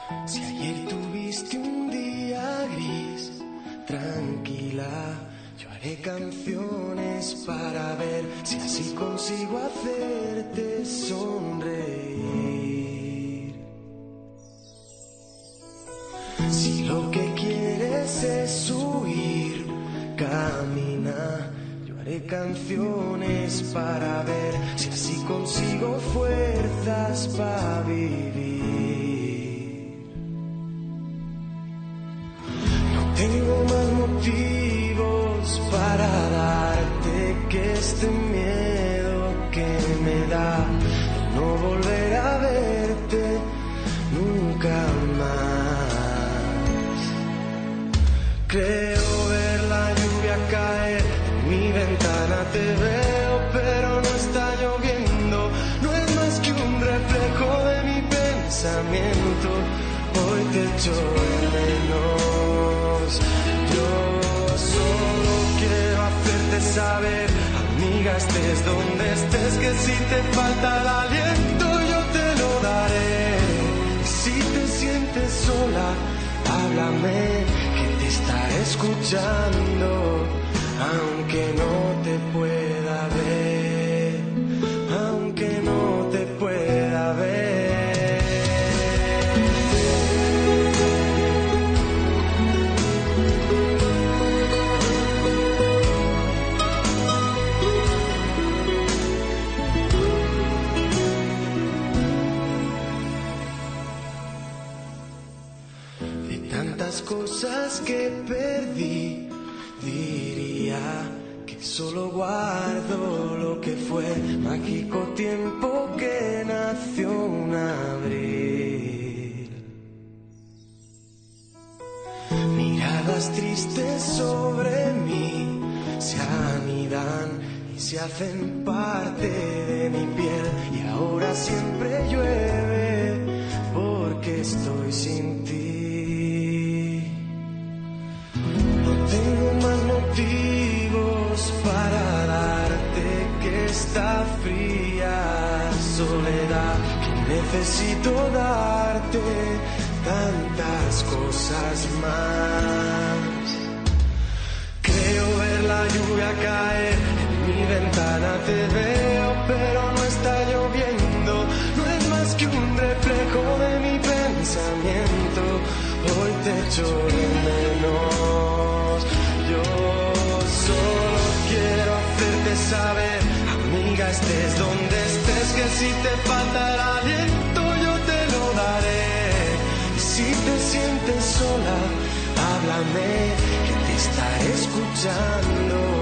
Si ayer tuviste un día gris, tranquila, yo haré canciones para ver si así consigo hacerte sonreír. Si lo que quieres es huir, camina, yo haré canciones para ver si así consigo fuerzas para vivir. Tengo más motivos para darte que este miedo que me da de no volver a verte nunca más. Creo ver la lluvia caer, en mi ventana te veo, pero no está lloviendo, no es más que un reflejo de mi pensamiento. Hoy te echo de menos. Yo solo quiero hacerte saber, amiga, estés donde estés, que si te falta el aliento yo te lo daré. Y si te sientes sola, háblame, que te estaré escuchando, aunque no te pueda ver, aunque no te pueda ver. Cosas que perdí, diría que solo guardo lo que fue mágico tiempo que nació un abril. Miradas tristes sobre mí se anidan y se hacen parte de mi piel, y ahora siempre llueve porque estoy sin ti. Tengo más motivos para darte que esta fría soledad, que necesito darte tantas cosas más. Creo ver la lluvia caer, en mi ventana te veo, pero no está lloviendo, no es más que un reflejo de mi pensamiento. Hoy te echo de menos. Yo solo quiero hacerte saber, amiga, estés donde estés, que si te falta el aliento yo te lo daré. Y si te sientes sola, háblame, que te estaré escuchando.